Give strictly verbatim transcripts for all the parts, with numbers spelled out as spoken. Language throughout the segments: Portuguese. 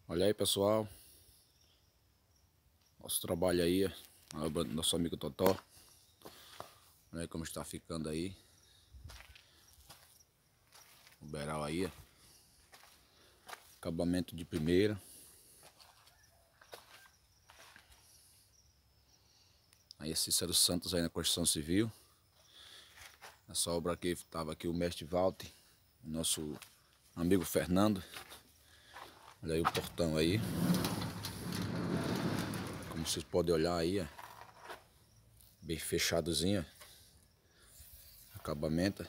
Olha aí, pessoal, nosso trabalho aí, nosso amigo Totó. Olha aí como está ficando aí o beiral aí, acabamento de primeira. Aí Cícero Santos aí na construção civil. Essa obra aqui estava aqui o mestre Walter, nosso amigo Fernando. Olha aí o portão aí, como vocês podem olhar aí, ó, bem fechadozinho, acabamento,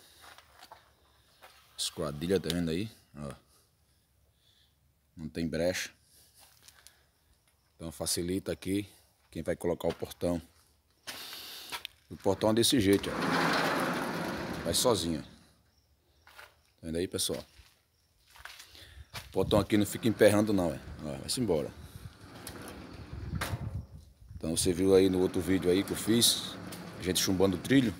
esquadrilha, tá vendo aí, ó, não tem brecha, então facilita aqui quem vai colocar o portão. O portão é desse jeito, ó, vai sozinho, tá vendo aí, pessoal? O portão aqui não fica emperrando não, ó, vai-se embora. Então você viu aí no outro vídeo aí que eu fiz, a gente chumbando o trilho.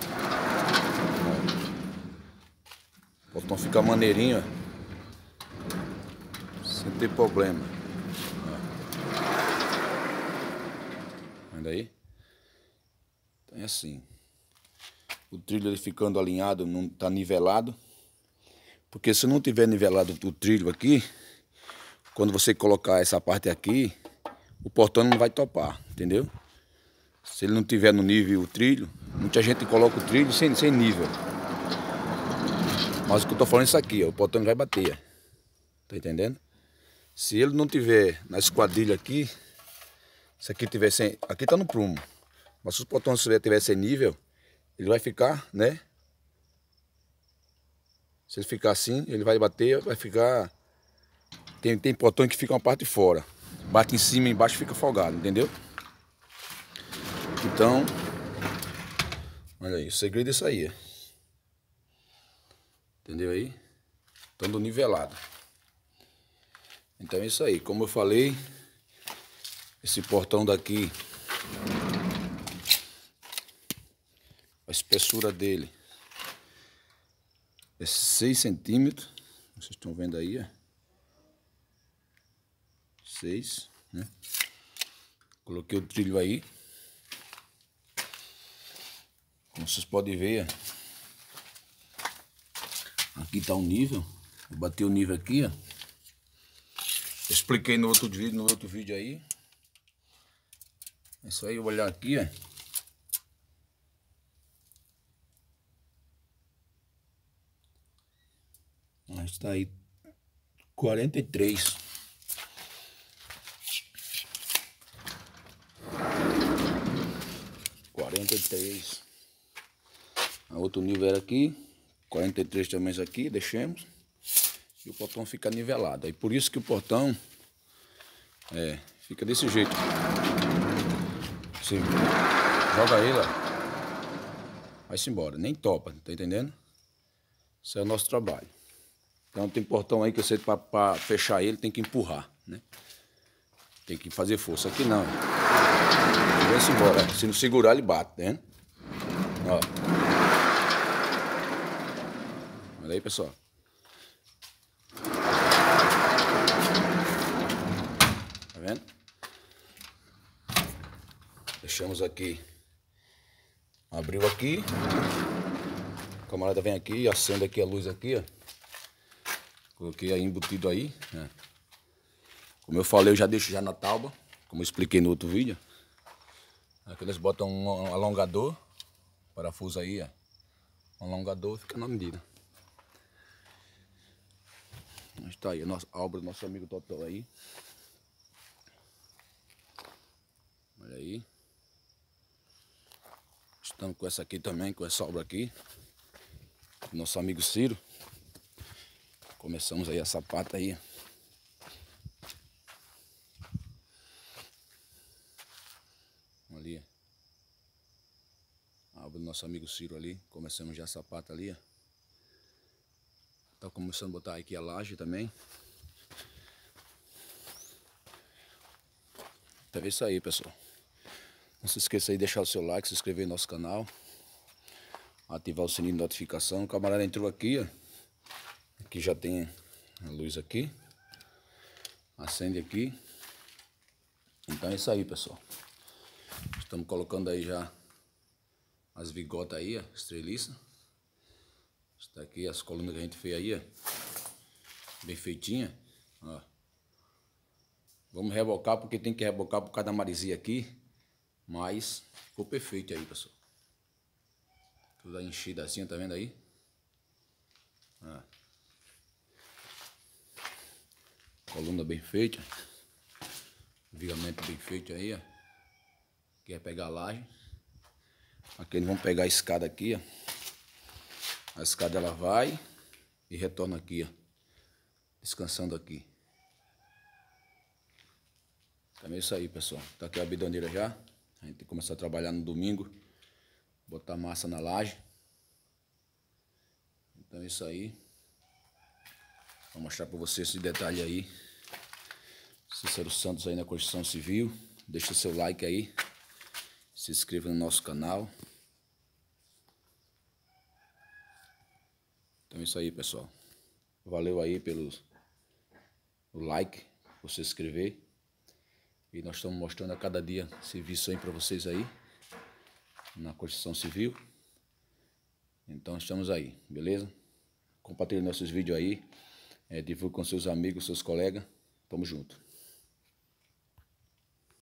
O portão fica maneirinho, ó, sem ter problema. Vendo aí? Então é assim. O trilho ele ficando alinhado, não tá nivelado. Porque se não tiver nivelado o trilho aqui, quando você colocar essa parte aqui, o portão não vai topar, entendeu? Se ele não tiver no nível o trilho, muita gente coloca o trilho sem, sem nível. Mas o que eu tô falando é isso aqui, ó, o portão vai bater. Tá entendendo? Se ele não tiver na esquadrilha aqui, se aqui tiver sem, aqui tá no prumo. Mas se os portões tiver sem nível, ele vai ficar, né? Se ele ficar assim, ele vai bater, vai ficar... Tem, tem portão que fica uma parte de fora. Bate em cima e embaixo fica folgado, entendeu? Então, olha aí, o segredo é isso aí. Entendeu aí? Estando nivelado. Então é isso aí, como eu falei, esse portão daqui, a espessura dele é seis centímetros, vocês estão vendo aí, ó. seis, né? Coloquei o trilho aí. Como vocês podem ver, ó. Aqui tá o nível. Eu bati o nível aqui, ó. Eu expliquei no outro vídeo, no outro vídeo aí. É isso aí, olhar aqui, ó. Está aí quarenta e três. quarenta e três. A outro nível era aqui. quarenta e três também isso aqui, deixemos. E o portão fica nivelado. Aí por isso que o portão é, fica desse jeito. Você joga ele, ó, vai-se embora, nem topa, tá entendendo? Esse é o nosso trabalho. Então tem portão aí que você, para fechar ele, tem que empurrar, né? Tem que fazer força. Aqui não. Vai-se embora. Se não segurar, ele bate, né? Ó. Olha aí, pessoal. Tá vendo? Deixamos aqui. Abriu aqui. O camarada vem aqui e acende aqui a luz aqui, ó. Coloquei aí embutido aí, né? Como eu falei, eu já deixo já na tábua, como eu expliquei no outro vídeo. Aqui eles botam um alongador, parafuso aí, ó. Um alongador, fica na medida. Está aí a, nossa, a obra do nosso amigo Totó aí. Olha aí. Estamos com essa aqui também, com essa obra aqui. Nosso amigo Ciro. Começamos aí a sapata aí. Ali. A obra do nosso amigo Ciro ali. Começamos já a sapata ali. Tá começando a botar aqui a laje também. Então é isso aí, pessoal. Não se esqueça aí de deixar o seu like, se inscrever no nosso canal. Ativar o sininho de notificação. O camarada entrou aqui, ó. Aqui já tem a luz aqui. Acende aqui. Então é isso aí, pessoal. Estamos colocando aí já as vigotas aí, a estreliça. Está aqui as colunas que a gente fez aí, ó. Bem feitinha, ó. Vamos rebocar porque tem que rebocar por causa da maresia aqui. Mas ficou perfeito aí, pessoal. Tudo enchida assim, tá vendo aí? Ó. Coluna bem feita. Vigamento bem feito aí, ó. Aqui é pegar a laje. Aqui eles vão pegar a escada aqui, ó. A escada ela vai e retorna aqui, ó. Descansando aqui. Então é isso aí, pessoal. Tá aqui a bidoneira já. A gente tem que começar a trabalhar no domingo. Botar massa na laje. Então é isso aí. Vou mostrar para vocês esse detalhe aí. Cícero Santos aí na construção civil. Deixa o seu like aí. Se inscreva no nosso canal. Então é isso aí, pessoal. Valeu aí pelo like, por se inscrever. E nós estamos mostrando a cada dia serviço aí para vocês aí. Na construção civil. Então estamos aí, beleza? Compartilhe nossos vídeos aí. É, divulgue com seus amigos, seus colegas. Tamo junto.